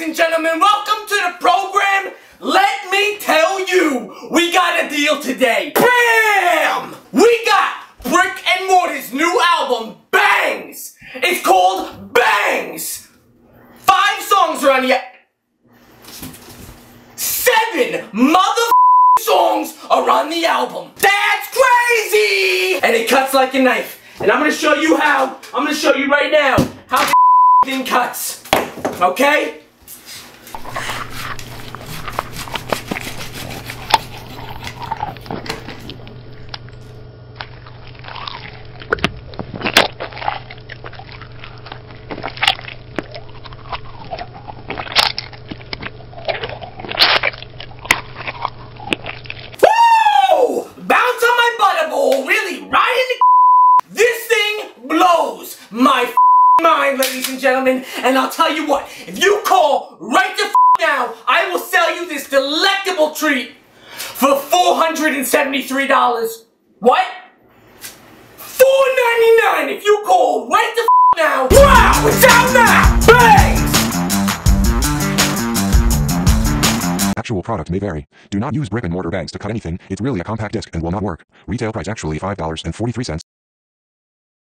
and gentlemen, welcome to the program. Let me tell you, we got a deal today. BAM! We got Brick and Mortar's new album, Bangs. It's called Bangs. 5 songs are on the... 7 songs are on the album. That's crazy! And it cuts like a knife. And I'm gonna show you how. I'm gonna show you right now how the thing cuts. Okay? My mind, ladies and gentlemen, and I'll tell you what, if you call right the now, I will sell you this delectable treat for $473. What? $4.99 if you call right the now. Wow, it's out now! Bangs! Actual product may vary. Do not use Brick and Mortar Bangs to cut anything. It's really a compact disc and will not work. Retail price actually $5.43.